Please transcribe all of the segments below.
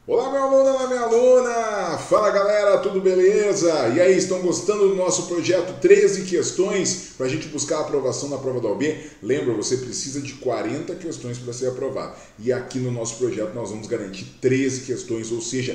Olá, meu aluno, olá, minha aluna! Fala, galera, tudo beleza? E aí, estão gostando do nosso projeto 13 questões para a gente buscar a aprovação na prova da OAB? Lembra, você precisa de 40 questões para ser aprovado. E aqui no nosso projeto nós vamos garantir 13 questões, ou seja,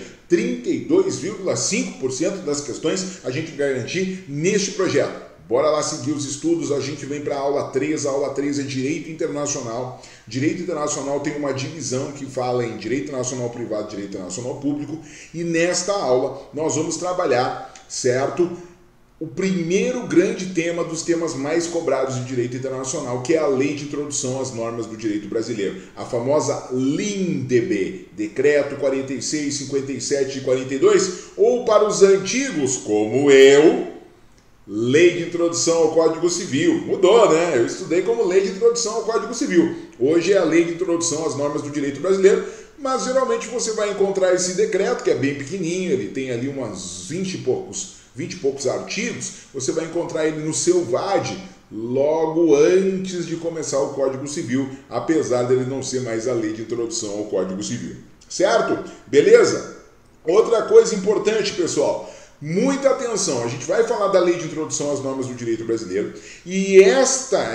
32,5% das questões a gente vai garantir neste projeto. Bora lá seguir os estudos, a gente vem para a aula 3, a aula 3 é Direito Internacional. Direito Internacional tem uma divisão que fala em Direito Internacional Privado e Direito Internacional Público, e nesta aula nós vamos trabalhar, certo? O primeiro grande tema dos temas mais cobrados de Direito Internacional, que é a Lei de Introdução às Normas do Direito Brasileiro, a famosa LINDB, Decreto 4657 de 42, ou para os antigos, como eu, Lei de Introdução ao Código Civil. Mudou, né? Eu estudei como Lei de Introdução ao Código Civil. Hoje é a Lei de Introdução às Normas do Direito Brasileiro, mas geralmente você vai encontrar esse decreto, que é bem pequenininho, ele tem ali umas 20 e poucos artigos, você vai encontrar ele no seu VAD logo antes de começar o Código Civil, apesar dele não ser mais a Lei de Introdução ao Código Civil. Certo? Beleza? Outra coisa importante, pessoal, muita atenção, a gente vai falar da Lei de Introdução às Normas do Direito Brasileiro e esta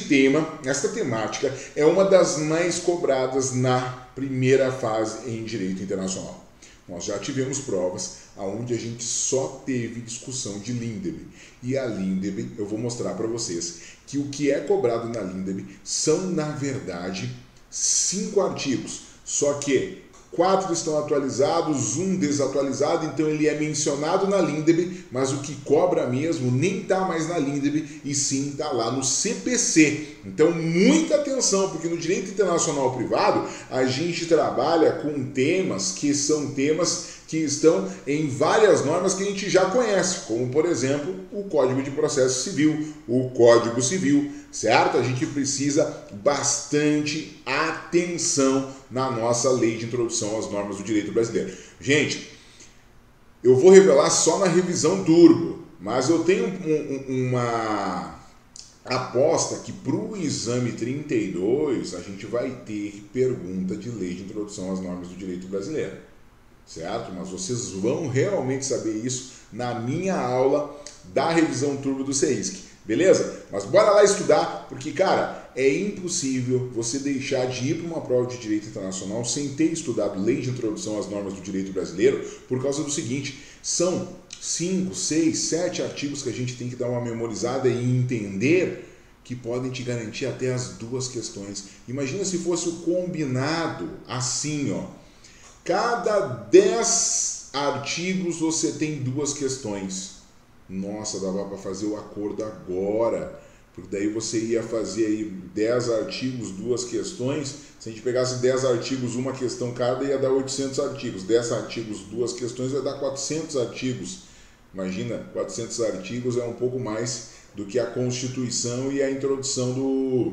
temática é uma das mais cobradas na primeira fase em Direito Internacional. Nós já tivemos provas onde a gente só teve discussão de LINDB. E a LINDB, eu vou mostrar para vocês que o que é cobrado na LINDB são, na verdade, 5 artigos, só que 4 estão atualizados, 1 desatualizado, então ele é mencionado na LINDB, mas o que cobra mesmo nem está mais na LINDB e sim está lá no CPC. Então muita atenção, porque no Direito Internacional Privado a gente trabalha com temas que são temas que estão em várias normas que a gente já conhece, como por exemplo o Código de Processo Civil, o Código Civil, certo? A gente precisa bastante atenção na nossa Lei de Introdução às Normas do Direito Brasileiro. Gente, eu vou revelar só na revisão turbo, mas eu tenho uma aposta que para o exame 32 a gente vai ter pergunta de Lei de Introdução às Normas do Direito Brasileiro. Certo? Mas vocês vão realmente saber isso na minha aula da revisão turbo do CEISC, beleza? Mas bora lá estudar, porque, cara, é impossível você deixar de ir para uma prova de Direito Internacional sem ter estudado Lei de Introdução às Normas do Direito Brasileiro, por causa do seguinte, são 5, 6, 7 artigos que a gente tem que dar uma memorizada e entender que podem te garantir até as 2 questões. Imagina se fosse o combinado assim, ó. Cada 10 artigos você tem 2 questões. Nossa, dava para fazer o acordo agora. Porque daí você ia fazer aí 10 artigos, 2 questões. Se a gente pegasse 10 artigos, uma questão cada, ia dar 800 artigos. 10 artigos, 2 questões, vai dar 400 artigos. Imagina, 400 artigos é um pouco mais do que a Constituição e a introdução do...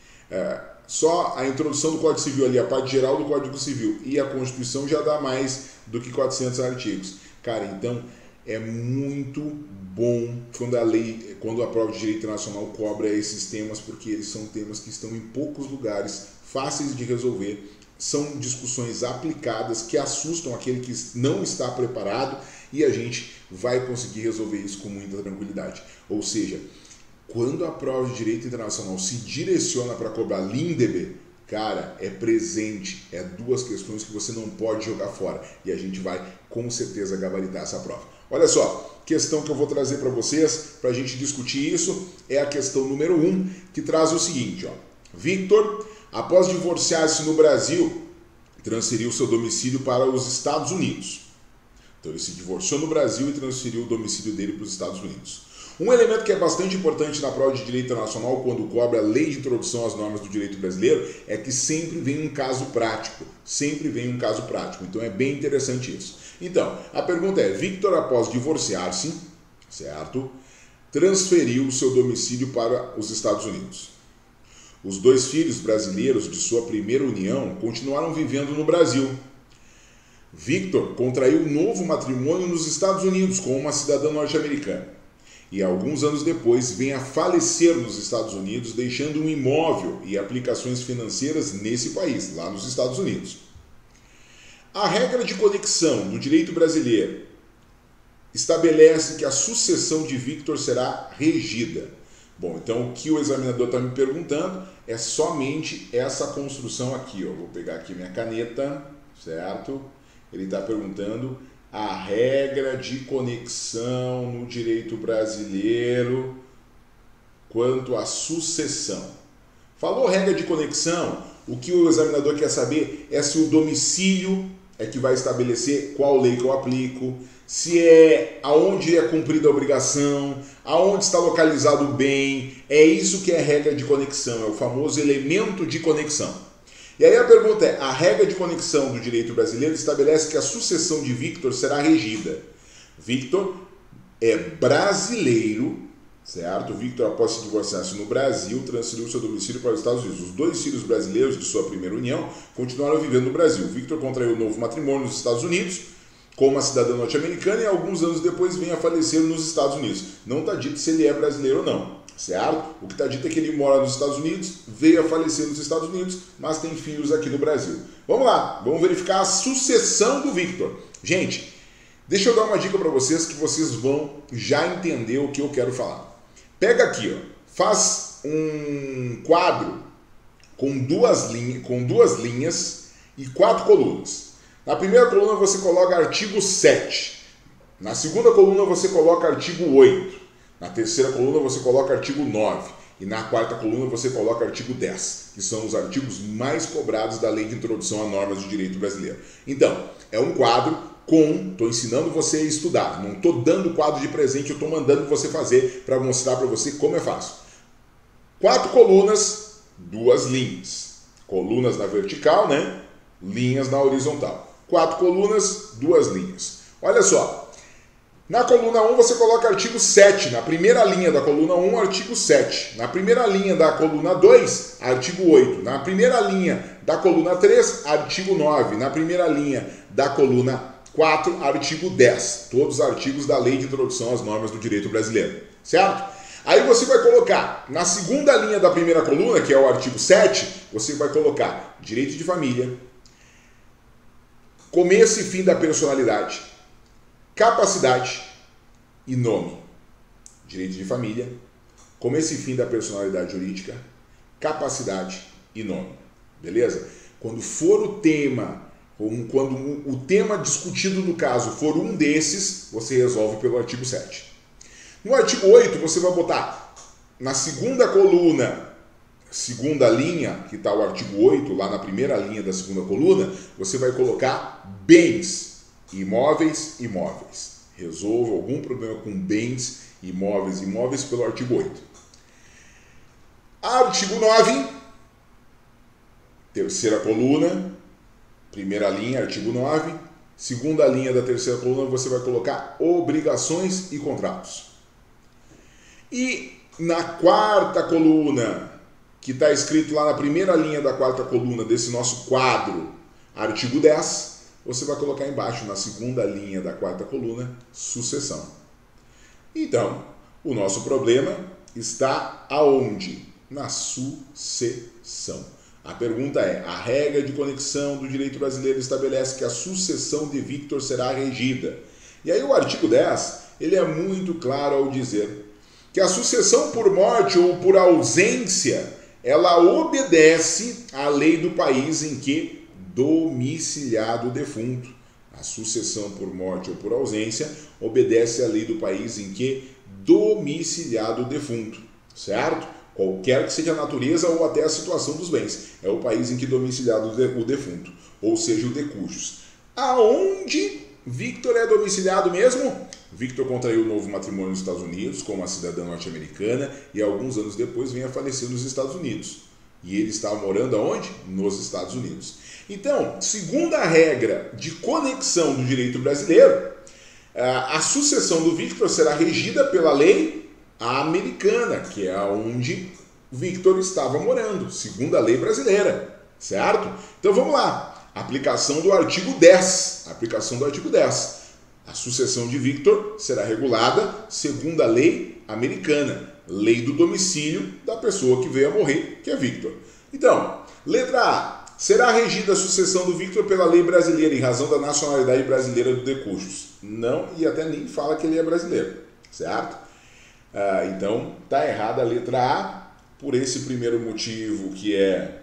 Só a introdução do Código Civil ali, a parte geral do Código Civil e a Constituição já dá mais do que 400 artigos. Cara, então é muito bom quando a prova de Direito Internacional cobra esses temas, porque eles são temas que estão em poucos lugares, fáceis de resolver, são discussões aplicadas que assustam aquele que não está preparado e a gente vai conseguir resolver isso com muita tranquilidade. Ou seja, quando a prova de Direito Internacional se direciona para cobrar LINDB, cara, é presente, é 2 questões que você não pode jogar fora. E a gente vai, com certeza, gabaritar essa prova. Olha só, questão que eu vou trazer para vocês, para a gente discutir isso, é a questão número 1, que traz o seguinte, ó. Victor, após divorciar-se no Brasil, transferiu seu domicílio para os Estados Unidos. Então ele se divorciou no Brasil e transferiu o domicílio dele para os Estados Unidos. Um elemento que é bastante importante na prova de Direito Internacional, quando cobra a Lei de Introdução às Normas do Direito Brasileiro, é que sempre vem um caso prático. Sempre vem um caso prático. Então é bem interessante isso. Então, a pergunta é, Victor, após divorciar-se, certo, transferiu seu domicílio para os Estados Unidos. Os 2 filhos brasileiros de sua primeira união continuaram vivendo no Brasil. Victor contraiu um novo matrimônio nos Estados Unidos com uma cidadã norte-americana. E alguns anos depois vem a falecer nos Estados Unidos, deixando um imóvel e aplicações financeiras nesse país, lá nos Estados Unidos. A regra de conexão do direito brasileiro estabelece que a sucessão de Victor será regida. Bom, então o que o examinador está me perguntando é somente essa construção aqui. Ó. Vou pegar aqui minha caneta, certo? Ele está perguntando a regra de conexão no direito brasileiro quanto à sucessão. Falou regra de conexão, o que o examinador quer saber é se o domicílio é que vai estabelecer qual lei que eu aplico, se é aonde é cumprida a obrigação, aonde está localizado o bem. É isso que é regra de conexão, é o famoso elemento de conexão. E aí a pergunta é, a regra de conexão do direito brasileiro estabelece que a sucessão de Victor será regida. Victor é brasileiro, certo? Victor, após se divorciar-se no Brasil, transferiu seu domicílio para os Estados Unidos. Os 2 filhos brasileiros de sua primeira união continuaram vivendo no Brasil. Victor contraiu um novo matrimônio nos Estados Unidos com uma cidadã norte-americana e alguns anos depois vem a falecer nos Estados Unidos. Não está dito se ele é brasileiro ou não, certo? O que está dito é que ele mora nos Estados Unidos, veio a falecer nos Estados Unidos, mas tem filhos aqui no Brasil. Vamos lá, vamos verificar a sucessão do Victor. Gente, deixa eu dar uma dica para vocês que vocês vão já entender o que eu quero falar. Pega aqui, ó, faz um quadro com duas linhas e 4 colunas. Na primeira coluna você coloca artigo 7. Na segunda coluna você coloca artigo 8. Na terceira coluna você coloca artigo 9. E na quarta coluna você coloca artigo 10, que são os artigos mais cobrados da Lei de Introdução a Normas do Direito Brasileiro. Então, é um quadro estou ensinando você a estudar, não estou dando quadro de presente, eu estou mandando você fazer para mostrar para você como é fácil. 4 colunas, 2 linhas. Colunas na vertical, né? Linhas na horizontal. 4 colunas, 2 linhas. Olha só, na coluna 1 você coloca artigo 7, na primeira linha da coluna 1, artigo 7. Na primeira linha da coluna 2, artigo 8. Na primeira linha da coluna 3, artigo 9. Na primeira linha da coluna 4, artigo 10. Todos os artigos da Lei de Introdução às Normas do Direito Brasileiro, certo? Aí você vai colocar, na segunda linha da primeira coluna, que é o artigo 7, você vai colocar direito de família, começo e fim da personalidade, capacidade e nome. Direito de família, começo e fim da personalidade jurídica, capacidade e nome. Beleza? Quando for o tema, quando o tema discutido no caso for um desses, você resolve pelo artigo 7. No artigo 8, você vai botar na segunda coluna, segunda linha, que está o artigo 8, lá na primeira linha da segunda coluna, você vai colocar bens, imóveis, imóveis. Resolva algum problema com bens, imóveis, imóveis pelo artigo 8. Artigo 9, terceira coluna, primeira linha, artigo 9, segunda linha da terceira coluna, você vai colocar obrigações e contratos. E na quarta coluna, que está escrito lá na primeira linha da quarta coluna desse nosso quadro, artigo 10, você vai colocar embaixo, na segunda linha da quarta coluna, sucessão. Então, o nosso problema está aonde? Na sucessão. A pergunta é, a regra de conexão do direito brasileiro estabelece que a sucessão de Victor será regida. E aí o artigo 10, ele é muito claro ao dizer que a sucessão por morte ou por ausência, ela obedece à lei do país em que domiciliado o defunto. A sucessão por morte ou por ausência obedece à lei do país em que domiciliado o defunto, certo? Qualquer que seja a natureza ou até a situação dos bens. É o país em que domiciliado o defunto, ou seja, o de cujos. Aonde Victor é domiciliado mesmo? Victor contraiu um novo matrimônio nos Estados Unidos com uma cidadã norte-americana e alguns anos depois vem a falecer nos Estados Unidos. E ele está morando aonde? Nos Estados Unidos. Então, segundo a regra de conexão do direito brasileiro, a sucessão do Victor será regida pela lei americana, que é onde Victor estava morando, segundo a lei brasileira, certo? Então vamos lá, aplicação do artigo 10, aplicação do artigo 10. A sucessão de Victor será regulada segundo a lei americana, lei do domicílio da pessoa que veio a morrer, que é Victor. Então, letra A, Será regida a sucessão do Victor pela lei brasileira em razão da nacionalidade brasileira do Decujos? Não, e até nem fala que ele é brasileiro, certo? Então, tá errada a letra A, por esse primeiro motivo que é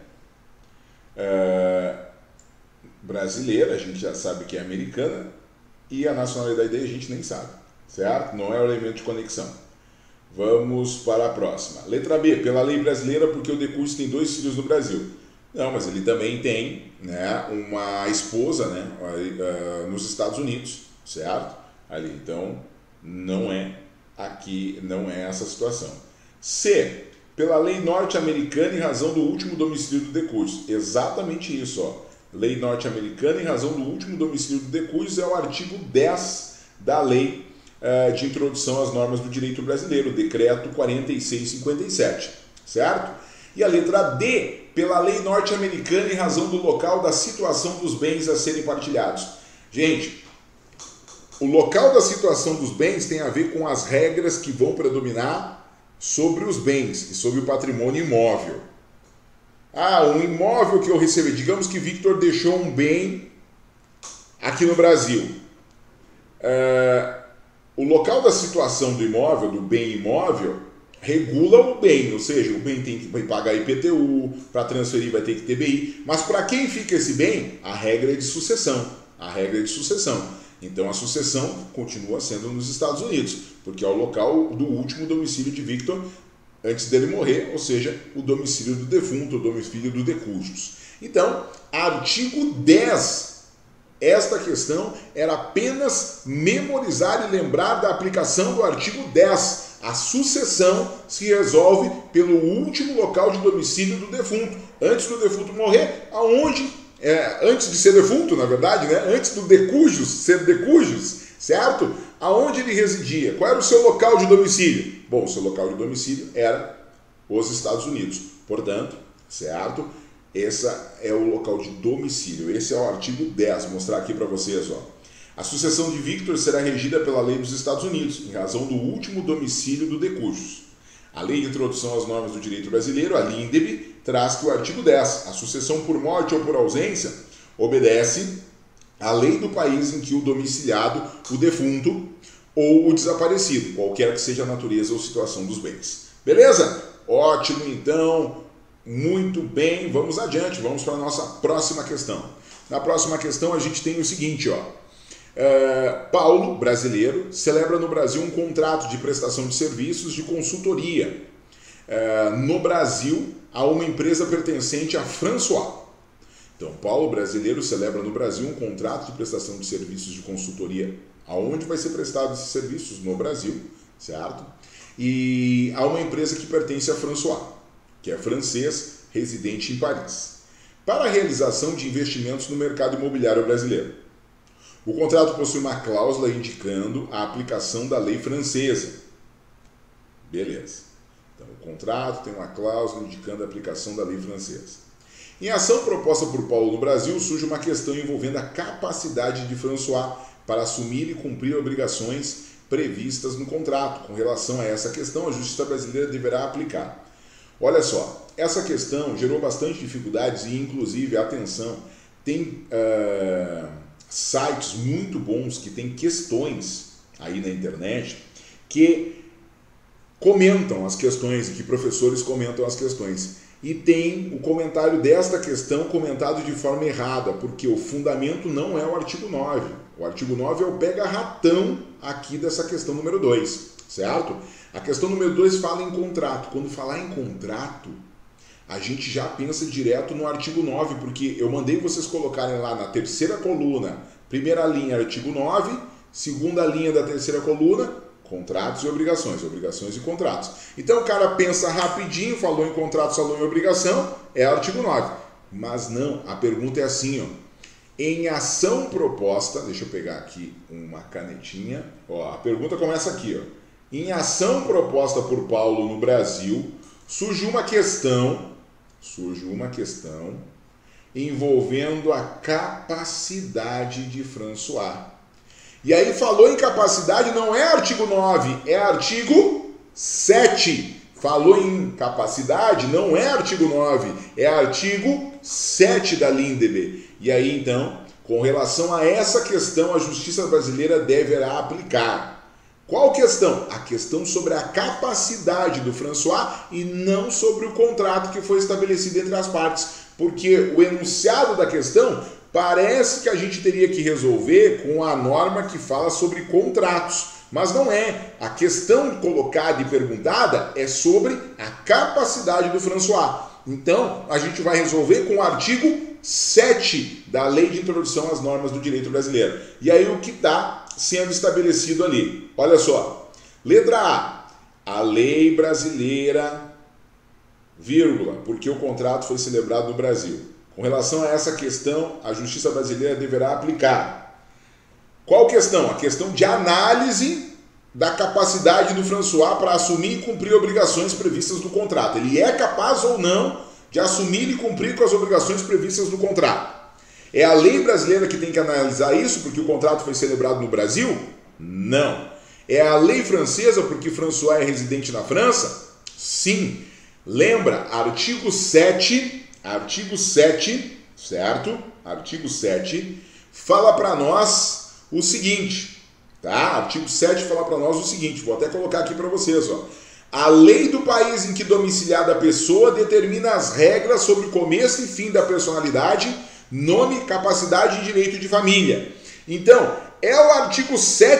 brasileira, a gente já sabe que é americana, e a nacionalidade dele a gente nem sabe, certo? Não é o elemento de conexão. Vamos para a próxima. Letra B, pela lei brasileira, porque o Decujos tem 2 filhos no Brasil. Não, mas ele também tem, né, uma esposa, né, nos Estados Unidos, certo? Ali, então, não é aqui, não é essa situação. C, pela lei norte-americana em razão do último domicílio do Decujos. Exatamente isso, ó. Lei norte-americana em razão do último domicílio do Decujos é o artigo 10 da lei de introdução às normas do direito brasileiro, decreto 4657, certo? E a letra D, pela lei norte-americana em razão do local da situação dos bens a serem partilhados. Gente, o local da situação dos bens tem a ver com as regras que vão predominar sobre os bens e sobre o patrimônio imóvel. Um imóvel que eu recebi, digamos que Victor deixou um bem aqui no Brasil. O local da situação do imóvel, do bem imóvel, regula o bem, ou seja, o bem tem que pagar IPTU, para transferir vai ter que ter TBI, mas para quem fica esse bem? A regra é de sucessão. A regra é de sucessão. Então a sucessão continua sendo nos Estados Unidos, porque é o local do último domicílio de Victor antes dele morrer, ou seja, o domicílio do defunto, o domicílio do Decujos. Então, artigo 10, esta questão era apenas memorizar e lembrar da aplicação do artigo 10. A sucessão se resolve pelo último local de domicílio do defunto. Antes do defunto morrer, antes de ser defunto, na verdade, né? Antes do Decujos ser Decujos, certo? Aonde ele residia? Qual era o seu local de domicílio? Bom, o seu local de domicílio era os Estados Unidos. Portanto, certo? Esse é o local de domicílio. Esse é o artigo 10. Vou mostrar aqui para vocês, ó. A sucessão de Victor será regida pela lei dos Estados Unidos, em razão do último domicílio do Decujos. A lei de introdução às normas do direito brasileiro, a LINDEB, traz que o artigo 10, a sucessão por morte ou por ausência, obedece à lei do país em que o domiciliado, o defunto ou o desaparecido, qualquer que seja a natureza ou situação dos bens. Beleza? Ótimo, então, muito bem, vamos adiante, vamos para a nossa próxima questão. Na próxima questão a gente tem o seguinte, ó. Paulo, brasileiro, celebra no Brasil um contrato de prestação de serviços de consultoria no Brasil a uma empresa pertencente a François. Então, Paulo, brasileiro, celebra no Brasil um contrato de prestação de serviços de consultoria. Aonde vai ser prestado esses serviços? No Brasil, certo? E a uma empresa que pertence a François, que é francês, residente em Paris, para a realização de investimentos no mercado imobiliário brasileiro. O contrato possui uma cláusula indicando a aplicação da lei francesa. Beleza. Então, o contrato tem uma cláusula indicando a aplicação da lei francesa. Em ação proposta por Paulo no Brasil, surge uma questão envolvendo a capacidade de François para assumir e cumprir obrigações previstas no contrato. Com relação a essa questão, a Justiça brasileira deverá aplicar. Olha só, essa questão gerou bastante dificuldades e, inclusive, atenção, tem sites muito bons que têm questões aí na internet que comentam as questões, que professores comentam as questões. E tem o comentário desta questão comentado de forma errada, porque o fundamento não é o artigo 9. O artigo 9 é o pega-ratão aqui dessa questão número 2, certo? A questão número 2 fala em contrato. Quando falar em contrato, a gente já pensa direto no artigo 9, porque eu mandei vocês colocarem lá na terceira coluna, primeira linha, artigo 9, segunda linha da terceira coluna, contratos e obrigações, obrigações e contratos. Então o cara pensa rapidinho, falou em contratos, falou em obrigação, é artigo 9. Mas não, a pergunta é assim, ó. Em ação proposta, deixa eu pegar aqui uma canetinha, ó, a pergunta começa aqui, ó. Em ação proposta por Paulo no Brasil, surge uma questão envolvendo a capacidade de François. E aí falou em capacidade, não é artigo 9, é artigo 7. falou em capacidade, não é artigo 9, é artigo 7 da LINDB. E aí, então, com relação a essa questão, a justiça brasileira deverá aplicar. Qual questão? A questão sobre a capacidade do François e não sobre o contrato que foi estabelecido entre as partes. Porque o enunciado da questão parece que a gente teria que resolver com a norma que fala sobre contratos. Mas não é. A questão colocada e perguntada é sobre a capacidade do François. Então, a gente vai resolver com o artigo 7 da Lei de Introdução às Normas do Direito Brasileiro. E aí o que está sendo estabelecido ali? Olha só. Letra A. A lei brasileira, vírgula, porque o contrato foi celebrado no Brasil. Com relação a essa questão, a justiça brasileira deverá aplicar. Qual questão? A questão de análise da capacidade do François para assumir e cumprir obrigações previstas no contrato. Ele é capaz ou não de assumir e cumprir com as obrigações previstas no contrato. É a lei brasileira que tem que analisar isso porque o contrato foi celebrado no Brasil? Não. É a lei francesa porque François é residente na França? Sim. Lembra, artigo 7, certo? Artigo 7 fala para nós o seguinte, tá? Artigo 7 fala para nós o seguinte, vou até colocar aqui para vocês, ó. A lei do país em que domiciliada a pessoa determina as regras sobre o começo e fim da personalidade, nome, capacidade e direito de família. Então, é o artigo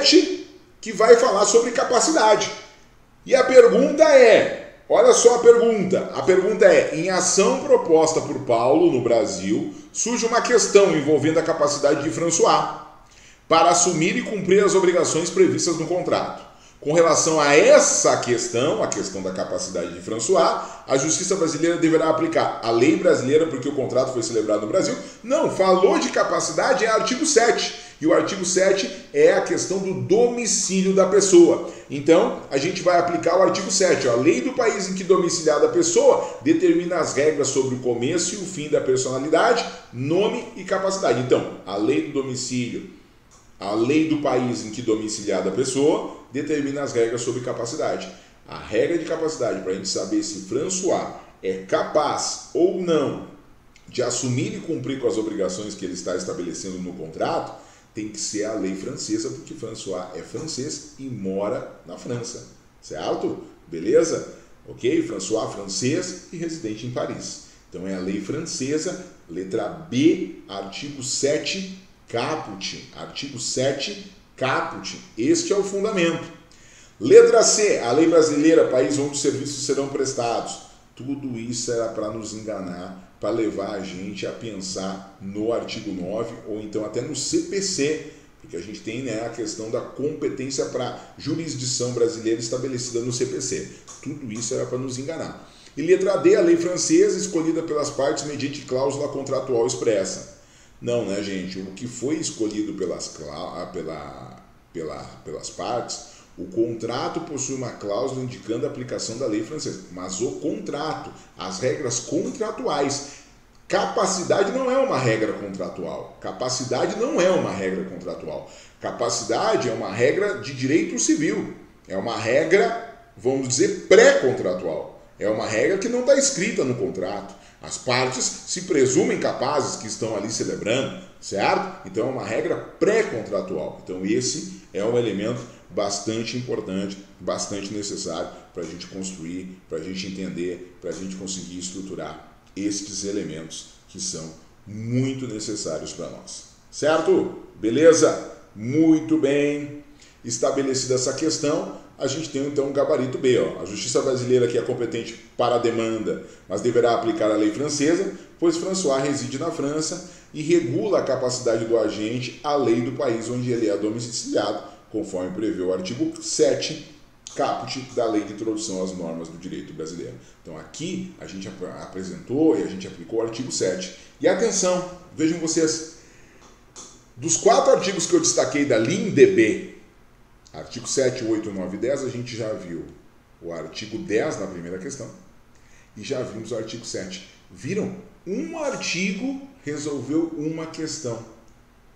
7 que vai falar sobre capacidade. E a pergunta é, olha só a pergunta é, em ação proposta por Paulo no Brasil, surge uma questão envolvendo a capacidade de François para assumir e cumprir as obrigações previstas no contrato. Com relação a essa questão, a questão da capacidade de François, a justiça brasileira deverá aplicar a lei brasileira porque o contrato foi celebrado no Brasil. Não, falou de capacidade é artigo 7. E o artigo 7 é a questão do domicílio da pessoa. Então, a gente vai aplicar o artigo 7. Ó, a lei do país em que domiciliada a pessoa determina as regras sobre o começo e o fim da personalidade, nome e capacidade. Então, a lei do domicílio, a lei do país em que domiciliada a pessoa determina as regras sobre capacidade. A regra de capacidade para a gente saber se François é capaz ou não de assumir e cumprir com as obrigações que ele está estabelecendo no contrato tem que ser a lei francesa, porque François é francês e mora na França, certo? Beleza? Ok? François francês e residente em Paris. Então é a lei francesa, letra B, artigo 7, caput. Artigo 7, caput. Este é o fundamento. Letra C, a lei brasileira, país onde os serviços serão prestados. Tudo isso era para nos enganar, para levar a gente a pensar no artigo 9 ou então até no CPC, porque a gente tem, né, a questão da competência para jurisdição brasileira estabelecida no CPC. Tudo isso era para nos enganar. E letra D, a lei francesa escolhida pelas partes mediante cláusula contratual expressa. Não, né, gente? O que foi escolhido pelas partes, o contrato possui uma cláusula indicando a aplicação da lei francesa, mas o contrato, as regras contratuais, capacidade não é uma regra contratual. Capacidade não é uma regra contratual. Capacidade é uma regra de direito civil. É uma regra, vamos dizer, pré-contratual. É uma regra que não está escrita no contrato. As partes se presumem capazes que estão ali celebrando, certo? Então é uma regra pré-contratual. Então esse é um elemento bastante importante, bastante necessário para a gente construir, para a gente entender, para a gente conseguir estruturar estes elementos que são muito necessários para nós. Certo? Beleza? Muito bem. Estabelecida essa questão, a gente tem então um gabarito B. Ó. A Justiça Brasileira que é competente para a demanda, mas deverá aplicar a lei francesa, pois François reside na França e regula a capacidade do agente à lei do país onde ele é domiciliado, conforme prevê o artigo 7, caput da Lei de Introdução às Normas do Direito Brasileiro. Então aqui a gente apresentou e a gente aplicou o artigo 7. E atenção, vejam vocês, dos 4 artigos que eu destaquei da LINDB, artigo 7, 8, 9 e 10, a gente já viu o artigo 10 na primeira questão e já vimos o artigo 7. Viram? Um artigo resolveu uma questão.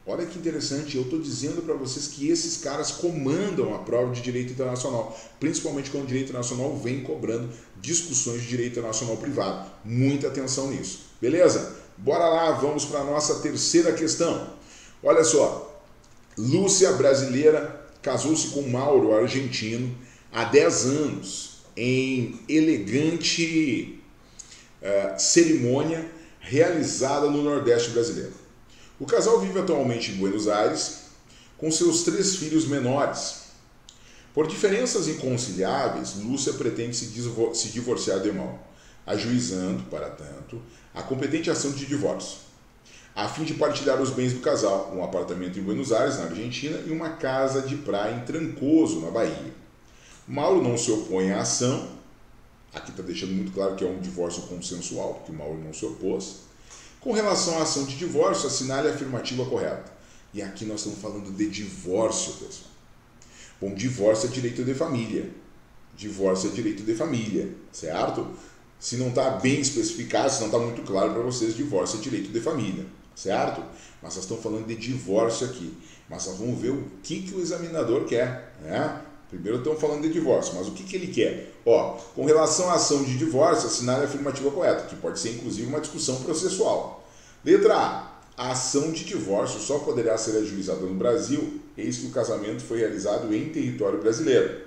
Olha que interessante, eu estou dizendo para vocês que esses caras comandam a prova de direito internacional, principalmente quando o direito internacional vem cobrando discussões de direito internacional privado. Muita atenção nisso. Beleza? Bora lá, vamos para a nossa terceira questão. Olha só, Lúcia, brasileira, casou-se com Mauro, argentino, há 10 anos, em elegante cerimônia realizada no Nordeste brasileiro. O casal vive atualmente em Buenos Aires com seus 3 filhos menores. Por diferenças inconciliáveis, Lúcia pretende se divorciar de Mauro, ajuizando, para tanto, a competente ação de divórcio, a fim de partilhar os bens do casal, um apartamento em Buenos Aires, na Argentina, e uma casa de praia em Trancoso, na Bahia. Mauro não se opõe à ação, aqui está deixando muito claro que é um divórcio consensual, porque Mauro não se opôs. Com relação à ação de divórcio, assinale a afirmativa correta. E aqui nós estamos falando de divórcio, pessoal. Bom, divórcio é direito de família. Divórcio é direito de família, certo? Se não está bem especificado, se não está muito claro para vocês, divórcio é direito de família, certo? Mas nós estamos falando de divórcio aqui. Mas nós vamos ver o que o examinador quer, né? Primeiro estamos falando de divórcio, mas o que ele quer? Ó, com relação à ação de divórcio, assinale a afirmativa correta, que pode ser inclusive uma discussão processual. Letra A ação de divórcio só poderá ser ajuizada no Brasil, eis que o casamento foi realizado em território brasileiro.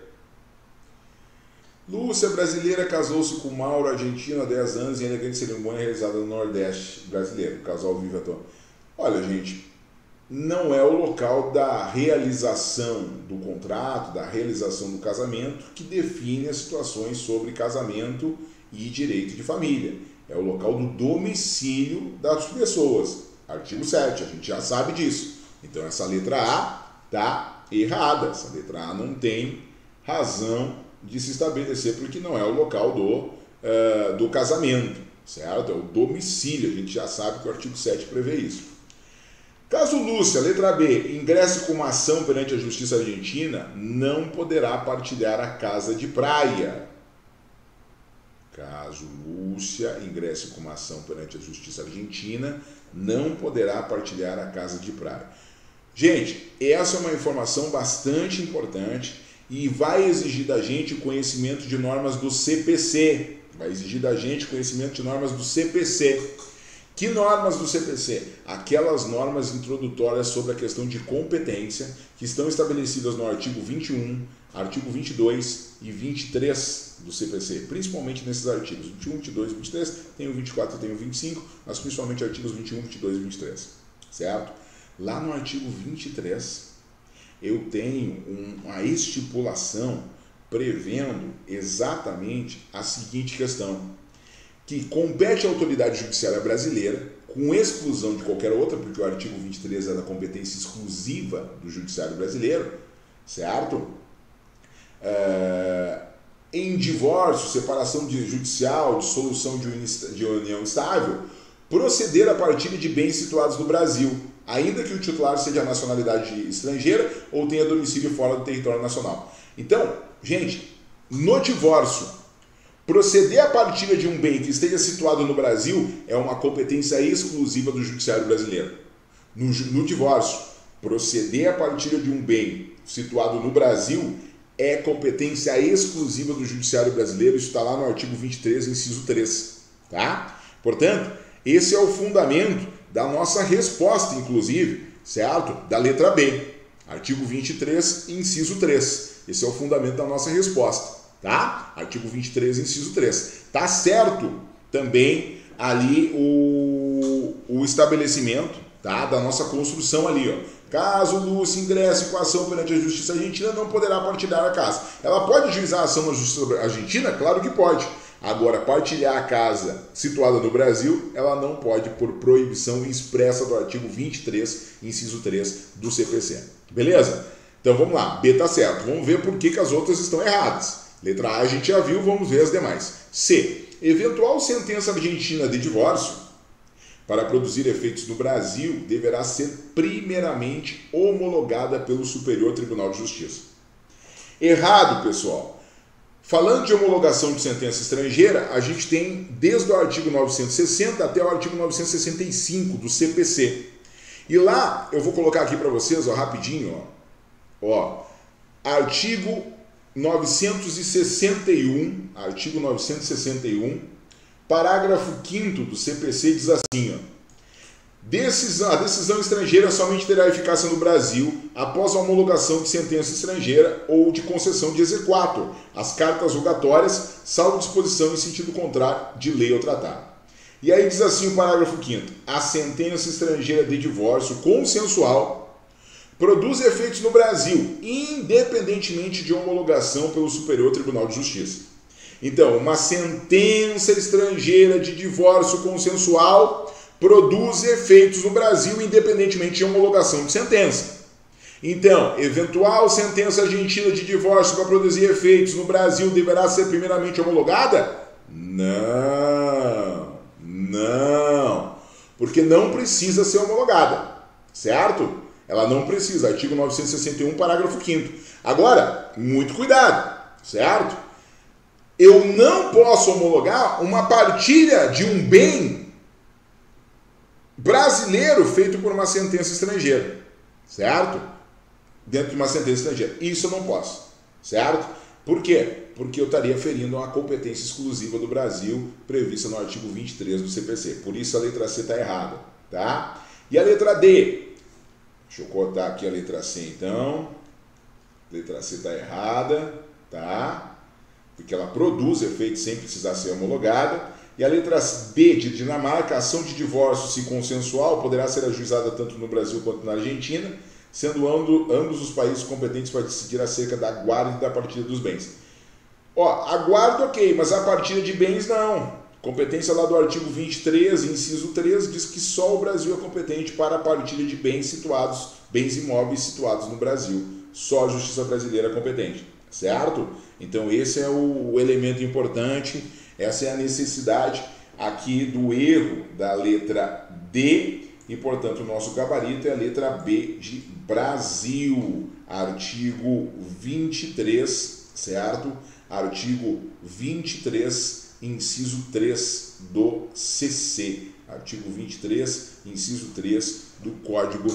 Lúcia, brasileira, casou-se com Mauro, argentino, há 10 anos em elegante cerimônia realizada no Nordeste brasileiro. O casal vive atualmente. Olha, gente, não é o local da realização do contrato, da realização do casamento, que define as situações sobre casamento e direito de família. É o local do domicílio das pessoas. Artigo 7, a gente já sabe disso. Então essa letra A está errada. Essa letra A não tem razão de se estabelecer, porque não é o local do casamento, certo? É o domicílio. A gente já sabe que o artigo 7 prevê isso. Caso Lúcia, letra B, ingresse com uma ação perante a Justiça Argentina, não poderá partilhar a casa de praia. Caso Lúcia ingresse com uma ação perante a Justiça Argentina, não poderá partilhar a casa de praia. Gente, essa é uma informação bastante importante e vai exigir da gente o conhecimento de normas do CPC. Vai exigir da gente conhecimento de normas do CPC. Que normas do CPC? Aquelas normas introdutórias sobre a questão de competência que estão estabelecidas no artigo 21, artigo 22 e 23 do CPC, principalmente nesses artigos 21, 22 e 23, tem o 24 e tem o 25, mas principalmente artigos 21, 22 e 23, certo? Lá no artigo 23, eu tenho uma estipulação prevendo exatamente a seguinte questão, que compete à autoridade judiciária brasileira, com exclusão de qualquer outra, porque o artigo 23 é da competência exclusiva do judiciário brasileiro, certo? Em divórcio, separação judicial, dissolução de união estável, proceder à partilha de bens situados no Brasil, ainda que o titular seja a nacionalidade estrangeira ou tenha domicílio fora do território nacional. Então, gente, no divórcio, proceder à partilha de um bem que esteja situado no Brasil é uma competência exclusiva do judiciário brasileiro. No divórcio, proceder à partilha de um bem situado no Brasil é competência exclusiva do judiciário brasileiro, isso está lá no artigo 23, inciso 3. Tá? Portanto, esse é o fundamento da nossa resposta, inclusive, certo? Da letra B. Artigo 23, inciso 3. Esse é o fundamento da nossa resposta. Tá? Artigo 23, inciso 3. Tá certo também ali o estabelecimento, tá? Da nossa construção ali, ó. Caso Lúcia ingresse com a ação perante a Justiça Argentina, não poderá partilhar a casa. Ela pode ajuizar a ação na Justiça Argentina? Claro que pode. Agora, partilhar a casa situada no Brasil, ela não pode por proibição expressa do artigo 23, inciso 3 do CPC. Beleza? Então vamos lá. B tá certo. Vamos ver por que as outras estão erradas. Letra A a gente já viu, vamos ver as demais. C. Eventual sentença argentina de divórcio, para produzir efeitos no Brasil, deverá ser primeiramente homologada pelo Superior Tribunal de Justiça. Errado, pessoal. Falando de homologação de sentença estrangeira, a gente tem desde o artigo 960 até o artigo 965 do CPC. E lá eu vou colocar aqui para vocês, ó, rapidinho, ó, artigo 961, parágrafo 5º do CPC diz assim, ó, a decisão estrangeira somente terá eficácia no Brasil após a homologação de sentença estrangeira ou de concessão de exequatur, as cartas rogatórias, salvo disposição em sentido contrário de lei ou tratado. E aí diz assim o parágrafo 5º, a sentença estrangeira de divórcio consensual produz efeitos no Brasil, independentemente de homologação pelo Superior Tribunal de Justiça. Então, uma sentença estrangeira de divórcio consensual produz efeitos no Brasil, independentemente de homologação de sentença. Então, eventual sentença argentina de divórcio para produzir efeitos no Brasil deverá ser primeiramente homologada? Não, porque não precisa ser homologada, certo? Ela não precisa, artigo 961, parágrafo 5º. Agora, muito cuidado, certo? Eu não posso homologar uma partilha de um bem brasileiro feito por uma sentença estrangeira, certo? Dentro de uma sentença estrangeira. Isso eu não posso, certo? Por quê? Porque eu estaria ferindo uma competência exclusiva do Brasil prevista no artigo 23 do CPC. Por isso a letra C está errada, tá? E a letra D? Deixa eu cortar aqui a letra C, então. Letra C está errada, tá? Porque ela produz efeito sem precisar ser homologada. E a letra B de Dinamarca, a ação de divórcio, se consensual, poderá ser ajuizada tanto no Brasil quanto na Argentina, sendo ambos os países competentes para decidir acerca da guarda e da partilha dos bens. Ó, a guarda ok, mas a partilha de bens não. Competência lá do artigo 23, inciso 3, diz que só o Brasil é competente para a partilha de bens imóveis situados no Brasil. Só a Justiça Brasileira é competente, certo? Então esse é o elemento importante, essa é a necessidade aqui do erro da letra D e, portanto, o nosso gabarito é a letra B de Brasil, artigo 23, certo? Artigo 23, inciso 3 do CC, artigo 23, inciso 3 do Código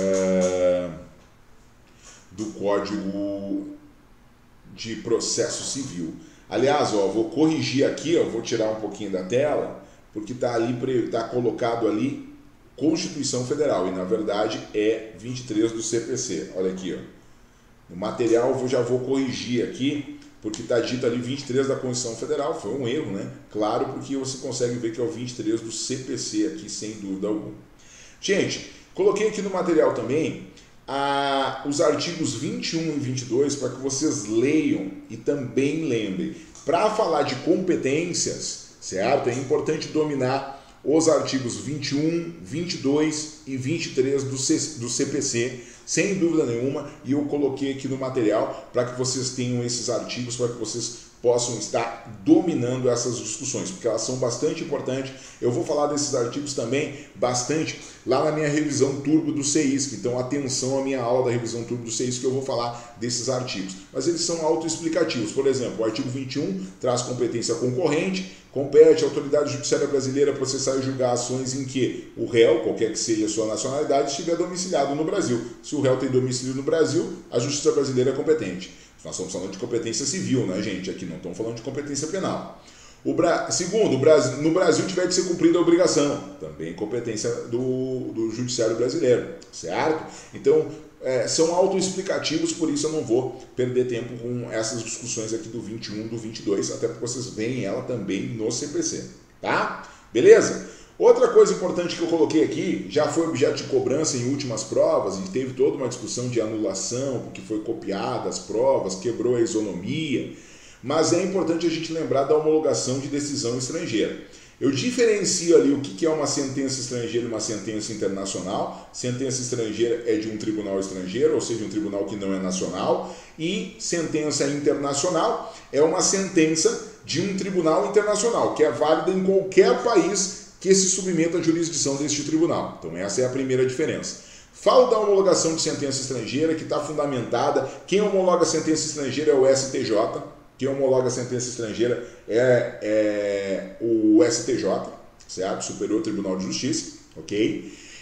de Processo Civil. Aliás, ó, vou corrigir aqui, ó, vou tirar um pouquinho da tela, porque está ali, tá colocado ali Constituição Federal, e na verdade é 23 do CPC. Olha aqui, ó. No material eu já vou corrigir aqui, porque está dito ali 23 da Constituição Federal, foi um erro, né? Claro, porque você consegue ver que é o 23 do CPC aqui, sem dúvida alguma. Gente, coloquei aqui no material também os artigos 21 e 22 para que vocês leiam e também lembrem. Para falar de competências, certo? É importante dominar os artigos 21, 22 e 23 do CPC, sem dúvida nenhuma, e eu coloquei aqui no material para que vocês tenham esses artigos, para que vocês possam estar dominando essas discussões, porque elas são bastante importantes. Eu vou falar desses artigos também bastante lá na minha revisão turbo do CEISC, então atenção à minha aula da revisão turbo do CEISC, que eu vou falar desses artigos. Mas eles são autoexplicativos. Por exemplo, o artigo 21 traz competência concorrente, compete à autoridade judiciária brasileira processar e julgar ações em que o réu, qualquer que seja a sua nacionalidade, estiver domiciliado no Brasil. Se o réu tem domicílio no Brasil, a justiça brasileira é competente. Nós estamos falando de competência civil, né, gente? Aqui não estamos falando de competência penal. Segundo, no Brasil tiver de ser cumprida a obrigação, também competência do judiciário brasileiro, certo? Então, são autoexplicativos, por isso eu não vou perder tempo com essas discussões aqui do 21, do 22, até porque vocês veem ela também no CPC, tá? Beleza? Outra coisa importante que eu coloquei aqui, já foi objeto de cobrança em últimas provas e teve toda uma discussão de anulação, porque foi copiada as provas, quebrou a isonomia, mas é importante a gente lembrar da homologação de decisão estrangeira. Eu diferencio ali o que é uma sentença estrangeira e uma sentença internacional. Sentença estrangeira é de um tribunal estrangeiro, ou seja, um tribunal que não é nacional, e sentença internacional é uma sentença de um tribunal internacional, que é válida em qualquer país que se submeta à jurisdição deste tribunal. Então essa é a primeira diferença. Falo da homologação de sentença estrangeira, que está fundamentada. Quem homologa a sentença estrangeira é o STJ. Quem homologa a sentença estrangeira é o STJ, certo? Superior Tribunal de Justiça, ok?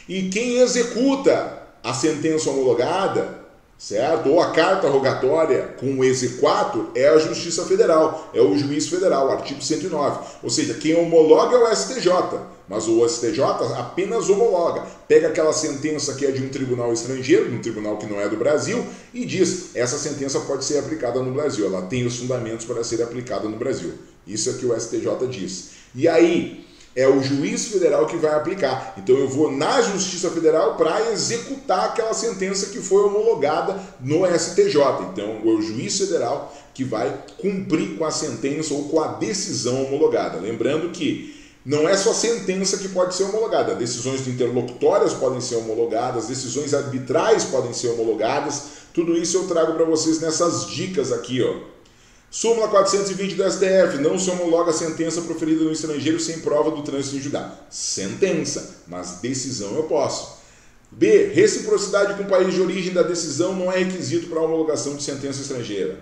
E quem executa a sentença homologada, certo? Ou a carta rogatória com o exequatur é a Justiça Federal, é o juiz federal, artigo 109. Ou seja, quem homologa é o STJ, mas o STJ apenas homologa. Pega aquela sentença que é de um tribunal estrangeiro, de um tribunal que não é do Brasil, e diz, essa sentença pode ser aplicada no Brasil, ela tem os fundamentos para ser aplicada no Brasil. Isso é que o STJ diz. E aí, é o juiz federal que vai aplicar. Então eu vou na Justiça Federal para executar aquela sentença que foi homologada no STJ. Então é o juiz federal que vai cumprir com a sentença ou com a decisão homologada. Lembrando que não é só sentença que pode ser homologada. Decisões interlocutórias podem ser homologadas, decisões arbitrais podem ser homologadas. Tudo isso eu trago para vocês nessas dicas aqui, ó. Súmula 420 do STF, não se homologa a sentença proferida no estrangeiro sem prova do trânsito em julgado. Sentença, mas decisão eu posso. B. Reciprocidade com o país de origem da decisão não é requisito para a homologação de sentença estrangeira.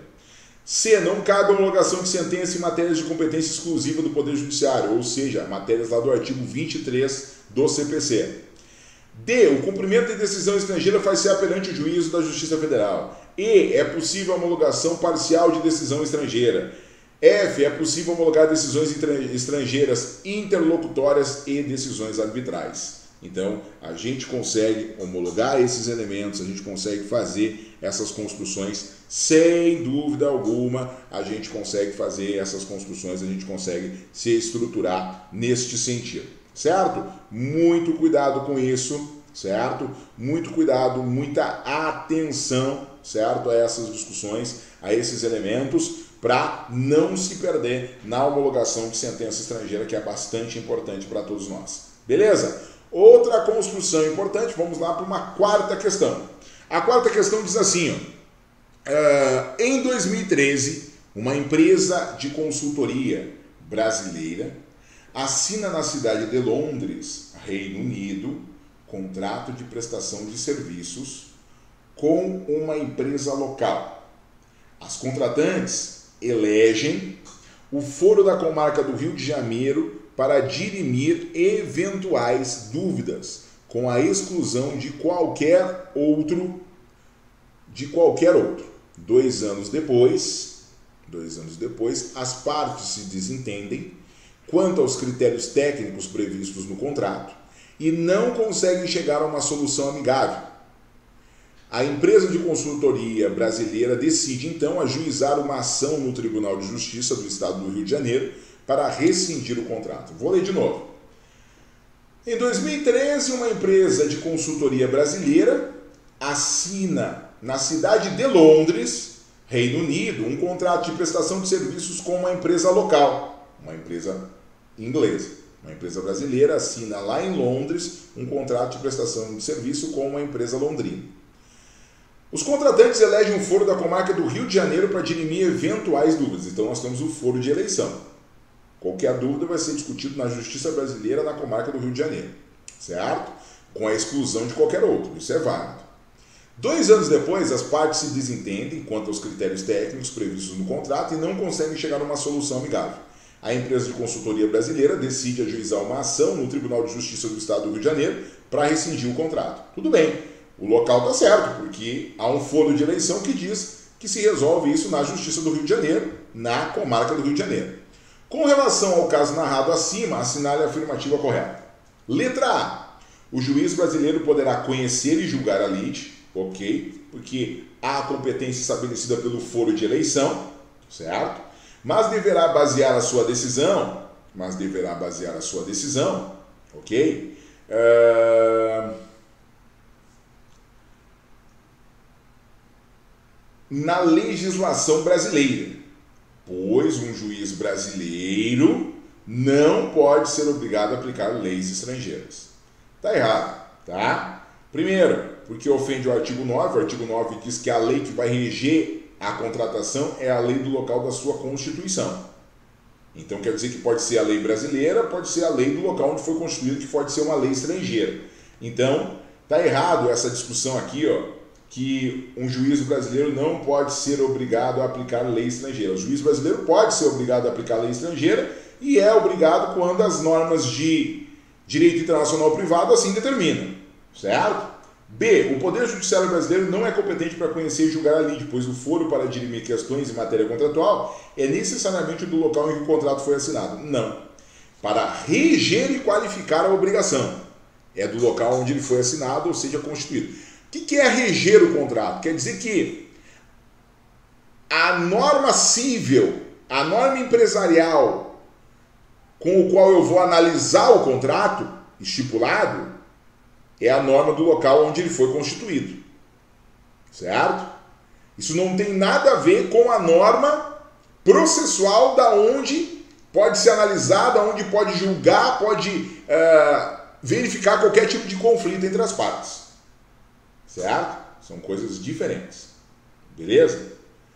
C. Não cabe homologação de sentença em matérias de competência exclusiva do Poder Judiciário, ou seja, matérias lá do artigo 23 do CPC. D. O cumprimento de decisão estrangeira faz-se perante o juízo da Justiça Federal. E. É possível a homologação parcial de decisão estrangeira. F. É possível homologar decisões estrangeiras interlocutórias e decisões arbitrais. Então, a gente consegue homologar esses elementos, a gente consegue fazer essas construções sem dúvida alguma, a gente consegue fazer essas construções, a gente consegue se estruturar neste sentido, certo? Muito cuidado com isso, certo? Muito cuidado, muita atenção, certo? A essas discussões, a esses elementos, para não se perder na homologação de sentença estrangeira, que é bastante importante para todos nós. Beleza? Outra construção importante, vamos lá para uma quarta questão. A quarta questão diz assim, ó, em 2013, uma empresa de consultoria brasileira assina na cidade de Londres, Reino Unido, contrato de prestação de serviços com uma empresa local. As contratantes elegem o Foro da Comarca do Rio de Janeiro para dirimir eventuais dúvidas, com a exclusão de qualquer outro. 2 anos depois, as partes se desentendem quanto aos critérios técnicos previstos no contrato e não conseguem chegar a uma solução amigável. A empresa de consultoria brasileira decide então ajuizar uma ação no Tribunal de Justiça do Estado do Rio de Janeiro para rescindir o contrato. Vou ler de novo. Em 2013, uma empresa de consultoria brasileira assina na cidade de Londres, Reino Unido, um contrato de prestação de serviços com uma empresa local, uma empresa inglesa. Uma empresa brasileira assina lá em Londres um contrato de prestação de serviço com uma empresa londrina. Os contratantes elegem um foro da comarca do Rio de Janeiro para dirimir eventuais dúvidas. Então nós temos o foro de eleição. Qualquer dúvida vai ser discutido na Justiça Brasileira na comarca do Rio de Janeiro, certo? Com a exclusão de qualquer outro, isso é válido. 2 anos depois, as partes se desentendem quanto aos critérios técnicos previstos no contrato e não conseguem chegar a uma solução amigável. A empresa de consultoria brasileira decide ajuizar uma ação no Tribunal de Justiça do Estado do Rio de Janeiro para rescindir o contrato. Tudo bem, o local está certo, porque há um foro de eleição que diz que se resolve isso na Justiça do Rio de Janeiro, na comarca do Rio de Janeiro. Com relação ao caso narrado acima, assinale a afirmativa correta. Letra A. O juiz brasileiro poderá conhecer e julgar a lide, ok? Porque há a competência estabelecida pelo foro de eleição, certo? Mas deverá basear a sua decisão, ok? Na legislação brasileira, pois um juiz brasileiro não pode ser obrigado a aplicar leis estrangeiras. Tá errado, tá? Primeiro, porque ofende o artigo 9. O artigo 9 diz que a lei que vai reger a contratação é a lei do local da sua Constituição. Então quer dizer que pode ser a lei brasileira, pode ser a lei do local onde foi constituído, que pode ser uma lei estrangeira. Então, tá errado essa discussão aqui, ó, que um juiz brasileiro não pode ser obrigado a aplicar lei estrangeira. O juiz brasileiro pode ser obrigado a aplicar lei estrangeira e é obrigado quando as normas de direito internacional privado assim determinam. certo? B. O Poder Judiciário brasileiro não é competente para conhecer e julgar a lide, pois o foro para dirimir questões em matéria contratual é necessariamente do local em que o contrato foi assinado. Não. Para reger e qualificar a obrigação. É do local onde ele foi assinado, ou seja, constituído. O que é reger o contrato? Quer dizer que a norma civil, a norma empresarial com o qual eu vou analisar o contrato estipulado é a norma do local onde ele foi constituído. Certo? Isso não tem nada a ver com a norma processual da onde pode ser analisada, onde pode julgar, pode verificar qualquer tipo de conflito entre as partes. Certo? São coisas diferentes. Beleza?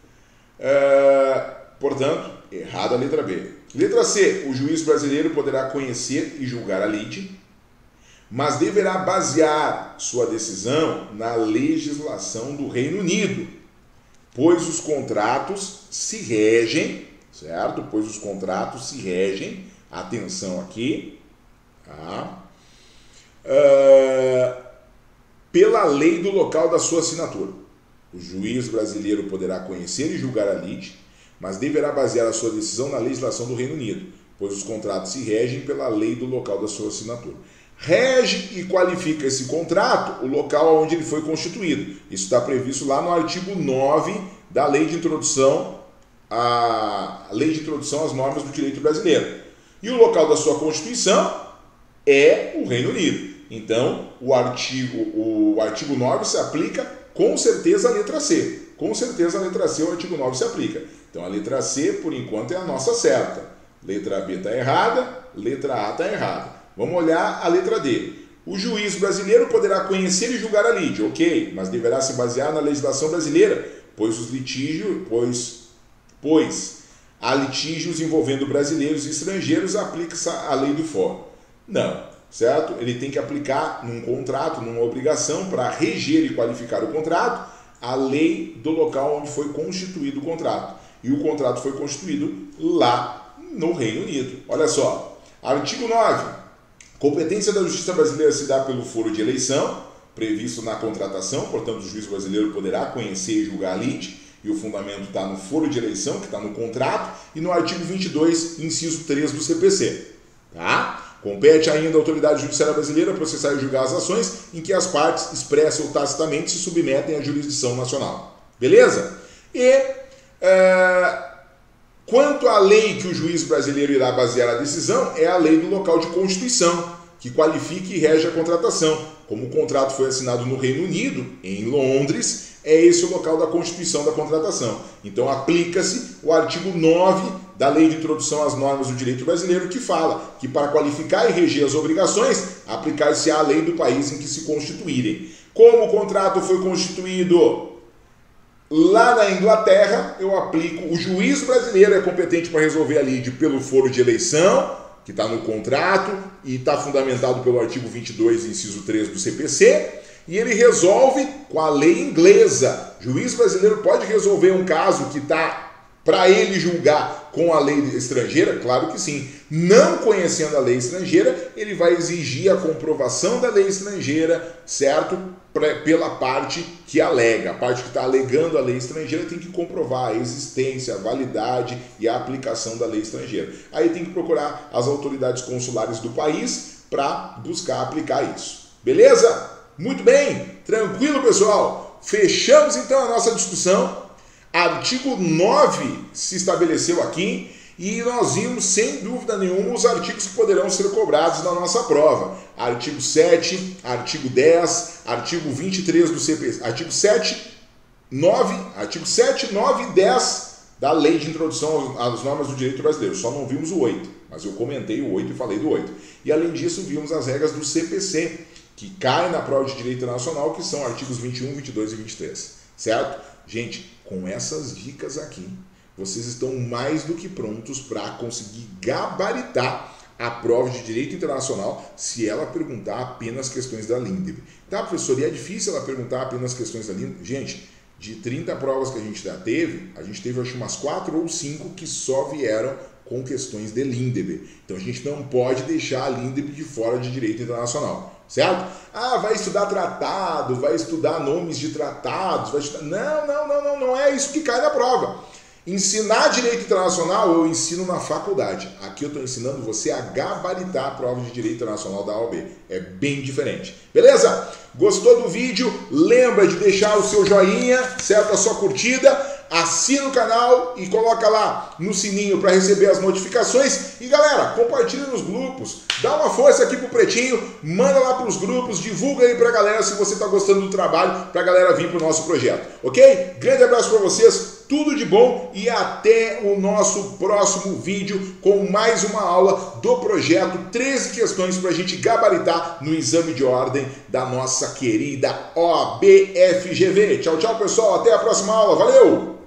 Portanto, errada a letra B. Letra C. O juiz brasileiro poderá conhecer e julgar a lide, mas deverá basear sua decisão na legislação do Reino Unido, pois os contratos se regem, certo? Pois os contratos se regem, atenção aqui, tá? Pela lei do local da sua assinatura. O juiz brasileiro poderá conhecer e julgar a lide, mas deverá basear a sua decisão na legislação do Reino Unido, pois os contratos se regem pela lei do local da sua assinatura. Rege e qualifica esse contrato o local onde ele foi constituído. Isso está previsto lá no artigo 9 da Lei de Introdução às Normas do Direito Brasileiro. E o local da sua Constituição é o Reino Unido. Então, o artigo 9 se aplica com certeza a letra C. Com certeza a letra C, o artigo 9 se aplica. Então, a letra C, por enquanto, é a nossa certa. Letra B está errada, letra A está errada. Vamos olhar a letra D. O juiz brasileiro poderá conhecer e julgar a lide, ok, mas deverá se basear na legislação brasileira, pois há litígios envolvendo brasileiros e estrangeiros, aplica-se a lei do fórum. Não, certo? Ele tem que aplicar num contrato, numa obrigação, para reger e qualificar o contrato, a lei do local onde foi constituído o contrato. E o contrato foi constituído lá no Reino Unido. Olha só, artigo 9. Competência da Justiça Brasileira se dá pelo foro de eleição, previsto na contratação, portanto o juiz brasileiro poderá conhecer e julgar a lide, e o fundamento está no foro de eleição, que está no contrato, e no artigo 22, inciso 3 do CPC. Tá? Compete ainda à autoridade judiciária brasileira processar e julgar as ações em que as partes, expressa ou tacitamente, se submetem à jurisdição nacional. Beleza? E quanto à lei que o juiz brasileiro irá basear a decisão, é a lei do local de constituição, que qualifica e rege a contratação. Como o contrato foi assinado no Reino Unido, em Londres, é esse o local da constituição da contratação. Então aplica-se o artigo 9 da Lei de Introdução às Normas do Direito Brasileiro, que fala que para qualificar e reger as obrigações, aplicar-se a lei do país em que se constituírem. Como o contrato foi constituído lá na Inglaterra, eu aplico, o juiz brasileiro é competente para resolver a lide pelo foro de eleição, que está no contrato e está fundamentado pelo artigo 22, inciso 3 do CPC, e ele resolve com a lei inglesa. O juiz brasileiro pode resolver um caso que está para ele julgar com a lei estrangeira? Claro que sim. Não conhecendo a lei estrangeira, ele vai exigir a comprovação da lei estrangeira, certo? Pela parte que alega. A parte que está alegando a lei estrangeira tem que comprovar a existência, a validade e a aplicação da lei estrangeira. Aí tem que procurar as autoridades consulares do país para buscar aplicar isso. Beleza? Muito bem? Tranquilo, pessoal? Fechamos então a nossa discussão. Artigo 9 se estabeleceu aqui e nós vimos, sem dúvida nenhuma, os artigos que poderão ser cobrados na nossa prova. Artigo 7, artigo 10, artigo 23 do CPC, artigo 7, 9 e 10 da Lei de Introdução às Normas do Direito Brasileiro. Só não vimos o 8, mas eu comentei o 8 e falei do 8. E além disso, vimos as regras do CPC, que caem na prova de Direito Internacional, que são artigos 21, 22 e 23. Certo? Gente, com essas dicas aqui, vocês estão mais do que prontos para conseguir gabaritar a prova de Direito Internacional se ela perguntar apenas questões da Lindeb. Tá, professor? E é difícil ela perguntar apenas questões da Lindeb? Gente, de 30 provas que a gente já teve, acho que umas 4 ou 5 que só vieram com questões de Lindeb. Então a gente não pode deixar a Lindeb de fora de Direito Internacional. certo? Ah, vai estudar tratado, vai estudar nomes de tratados, vai estudar... Não é isso que cai na prova. Ensinar direito internacional eu ensino na faculdade. Aqui eu estou ensinando você a gabaritar a prova de direito internacional da OAB. É bem diferente. Beleza? Gostou do vídeo? Lembra de deixar o seu joinha, certo? A sua curtida. Assina o canal e coloca lá no sininho para receber as notificações. E galera, compartilha nos grupos. Dá uma força aqui pro Pretinho. Manda lá para os grupos. Divulga aí para a galera se você está gostando do trabalho, para a galera vir para o nosso projeto. Ok? Grande abraço para vocês. Tudo de bom e até o nosso próximo vídeo com mais uma aula do projeto 13 questões para a gente gabaritar no exame de ordem da nossa querida OAB-FGV. Tchau, tchau, pessoal. Até a próxima aula. Valeu!